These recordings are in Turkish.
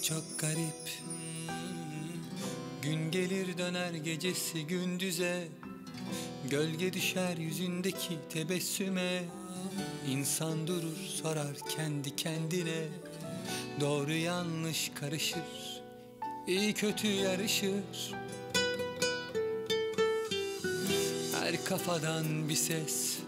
çok garip. Gün gelir döner gecesi gündüze, gölge düşer yüzündeki tebessüme. İnsan durur sorar kendi kendine, doğru yanlış karışır, iyi kötü yarışır. Her kafadan bir ses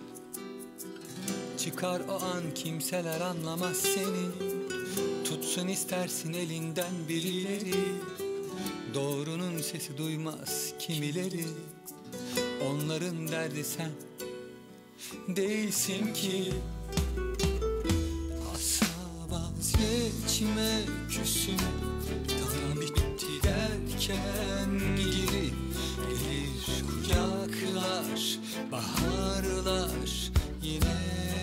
çıkar o an, kimseler anlamaz seni. Tutsun istersin elinden birileri, doğrunun sesi duymaz kimileri. Onların derdi sen değilsin ki. Asla vazgeçme, küsme, tamam bitti derken gelir kucaklar, baharlar yine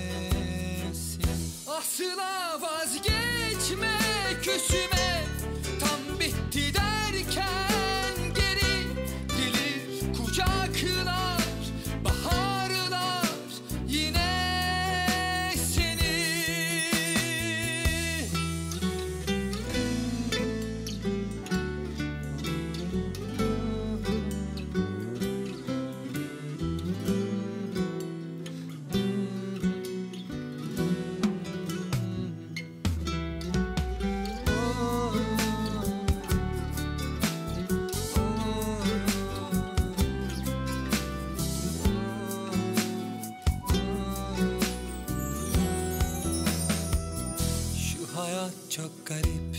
sen. Asla vazgeçme, küsme, tam bitti derken geri gelir kucaklar, baharlar yine seni. Hayat çok garip.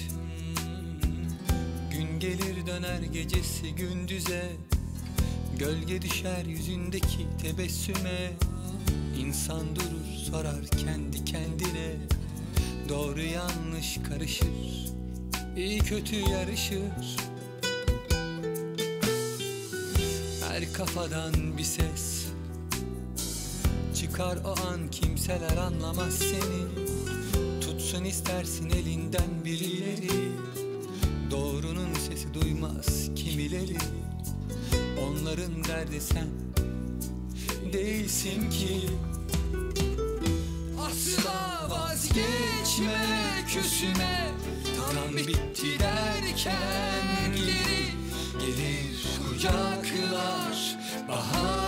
Gün gelir döner gecesi gündüze, gölge düşer yüzündeki tebessüme. İnsan durur sorar kendi kendine, doğru yanlış karışır, iyi kötü yarışır. Her kafadan bir ses çıkar o an, kimseler anlamaz seni. Tutsun istersin elinden birileri, doğrunun sesi duymaz kimileri. Onların derdi sen değilsin ki. Asla vazgeçme, küsme, tam bitti derken geri gelir kucaklar, bahar